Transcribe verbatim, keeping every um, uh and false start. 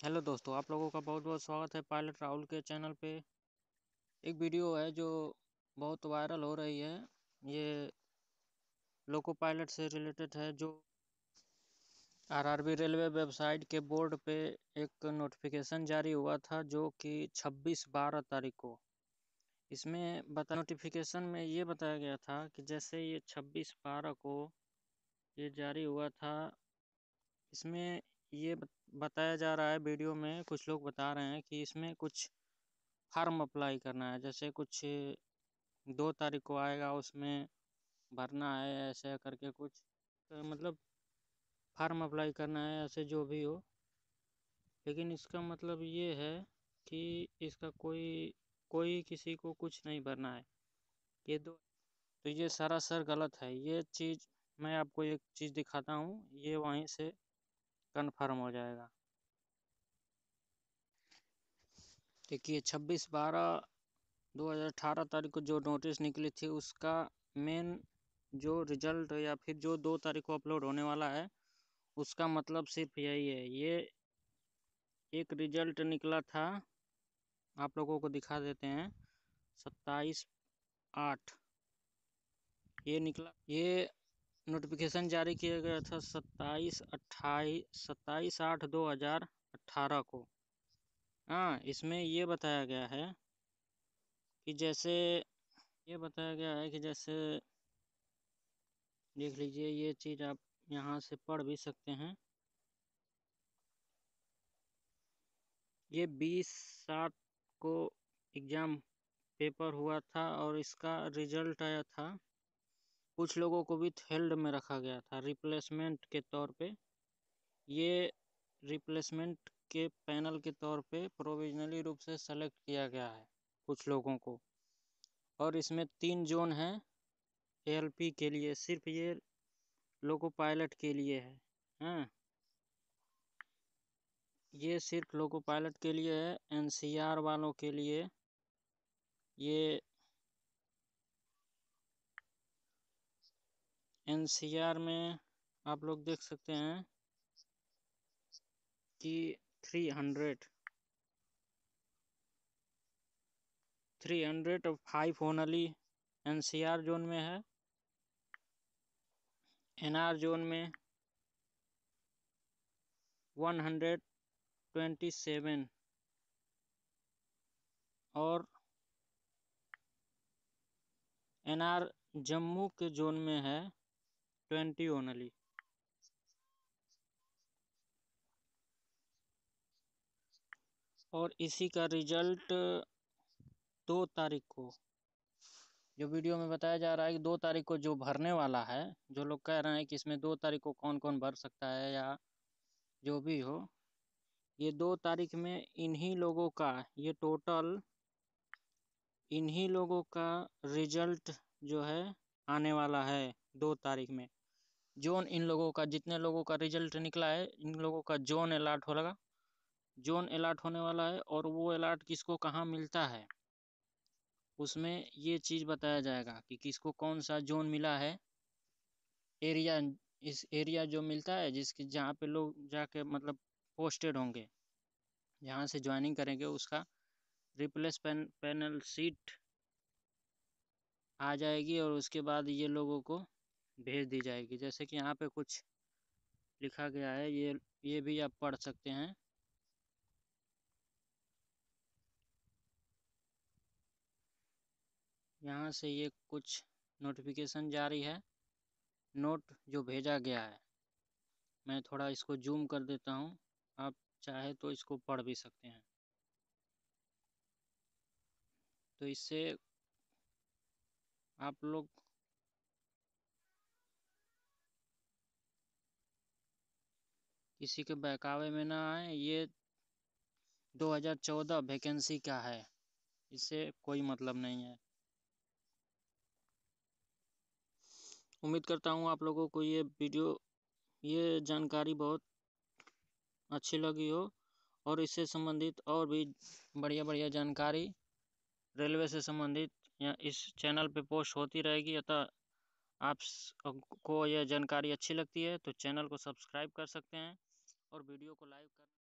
Hello दोस्तों, आप लोगों का बहुत बहुत स्वागत है पायलट राहुल के चैनल पे। एक वीडियो है जो बहुत वायरल हो रही है। ये लोको पायलट से रिलेटेड है। जो आरआरबी रेलवे वेबसाइट के बोर्ड पे एक नोटिफिकेशन जारी हुआ था जो कि छब्बीस बारह तारीख को। इसमें बता नोटिफिकेशन में ये बताया गया था कि जैसे ये छब्बीस बारह को ये जारी हुआ था, इसमें ये बताया जा रहा है, वीडियो में कुछ लोग बता रहे हैं कि इसमें कुछ फार्म अप्लाई करना है। जैसे कुछ दो तारीख को आएगा, उसमें भरना है ऐसे करके कुछ, तो मतलब फार्म अप्लाई करना है, ऐसे जो भी हो। लेकिन इसका मतलब ये है कि इसका कोई कोई किसी को कुछ नहीं भरना है। ये दो तो ये सरासर गलत है। ये चीज़ मैं आपको एक चीज़ दिखाता हूँ, ये वहीं से कन्फर्म हो जाएगा। देखिए, छब्बीस बारह दो हज़ार अठारह तारीख को जो नोटिस निकली थी, उसका मेन जो रिजल्ट या फिर जो दो तारीख को अपलोड होने वाला है, उसका मतलब सिर्फ यही है। ये एक रिजल्ट निकला था, आप लोगों को दिखा देते हैं। सत्ताईस आठ ये निकला। ये नोटिफिकेशन जारी किया गया था सत्ताईस अट्ठाईस सत्ताईस आठ दो हज़ार अठारह को। हाँ, इसमें ये बताया गया है कि जैसे ये बताया गया है कि जैसे देख लीजिए, ये चीज़ आप यहाँ से पढ़ भी सकते हैं। ये बीस सात को एग्ज़ाम पेपर हुआ था और इसका रिजल्ट आया था। कुछ लोगों को भी फेल्ड में रखा गया था रिप्लेसमेंट के तौर पे। ये रिप्लेसमेंट के पैनल के तौर पे प्रोविजनली रूप से सेलेक्ट किया गया है कुछ लोगों को। और इसमें तीन जोन हैं एएलपी के लिए, सिर्फ ये लोको पायलट के लिए है। हाँ, ये सिर्फ लोको पायलट के लिए है। एनसीआर वालों के लिए ये एनसीआर में आप लोग देख सकते हैं कि थ्री हंड्रेड थ्री हंड्रेड और फाइव ओनली एनसीआर जोन में है। एनआर जोन में वन हंड्रेड ट्वेंटी सेवन और एनआर जम्मू के जोन में है ट्वेंटी ओनली। और इसी का रिजल्ट दो तारीख को, जो वीडियो में बताया जा रहा है कि दो तारीख को जो भरने वाला है, जो लोग कह रहे हैं कि इसमें दो तारीख को कौन कौन भर सकता है या जो भी हो, ये दो तारीख में इन्हीं लोगों का, ये टोटल इन्हीं लोगों का रिजल्ट जो है आने वाला है दो तारीख में। जोन इन लोगों का, जितने लोगों का रिजल्ट निकला है, इन लोगों का जोन अलॉट हो लगा जोन अलॉट होने वाला है। और वो अलॉट किसको कहाँ मिलता है, उसमें ये चीज़ बताया जाएगा कि किसको कौन सा जोन मिला है। एरिया, इस एरिया जो मिलता है जिसकी, जहाँ पे लोग जाके मतलब पोस्टेड होंगे, जहाँ से ज्वाइनिंग करेंगे, उसका रिप्लेस पैन पैनल सीट आ जाएगी और उसके बाद ये लोगों को भेज दी जाएगी। जैसे कि यहाँ पे कुछ लिखा गया है, ये ये भी आप पढ़ सकते हैं। यहाँ से ये कुछ नोटिफिकेशन जारी है, नोट जो भेजा गया है। मैं थोड़ा इसको जूम कर देता हूँ, आप चाहे तो इसको पढ़ भी सकते हैं। तो इससे आप लोग किसी के बहकावे में ना आए। ये दो हज़ार चौदह वैकेंसी का है, इससे कोई मतलब नहीं है। उम्मीद करता हूँ आप लोगों को ये वीडियो, ये जानकारी बहुत अच्छी लगी हो, और इससे संबंधित और भी बढ़िया बढ़िया जानकारी रेलवे से संबंधित या इस चैनल पे पोस्ट होती रहेगी। अतः आप को यह जानकारी अच्छी लगती है तो चैनल को सब्सक्राइब कर सकते हैं और वीडियो को लाइक कर